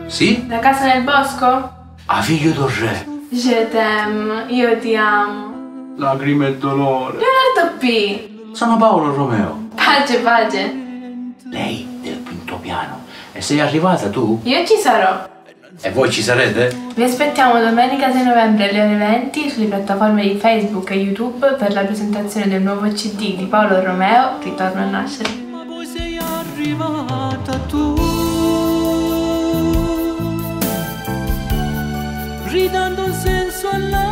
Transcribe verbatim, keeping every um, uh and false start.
Sì? La casa nel bosco? A figlio del re. Je t'aime, io ti amo. Lacrime e dolore. Leonardo P. Sono Paolo Romeo. Pace, pace. Lei del quinto piano. E sei arrivata tu? Io ci sarò. E voi ci sarete? Vi aspettiamo domenica sei novembre alle ore venti sulle piattaforme di Facebook e YouTube per la presentazione del nuovo C D di Paolo Romeo, Ritorno a nascere. Ma poi sei arrivata tu, ridando un senso alla